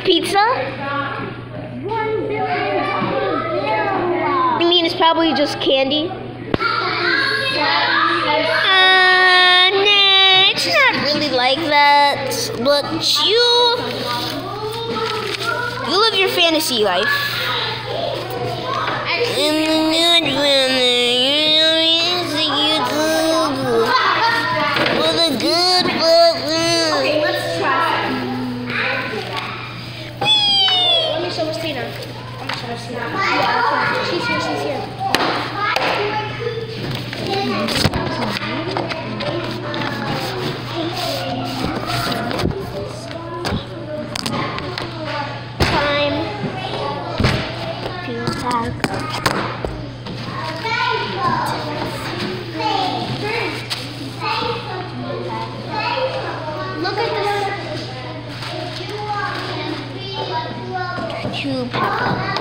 pizza? You mean it's probably just candy? Nah, it's not really like that. But you live your fantasy life. Okay, let's try. Let me show Christina. I'm gonna show Christina. Yeah, she's here, she's here. Time to talk. Look at this. To Peppa.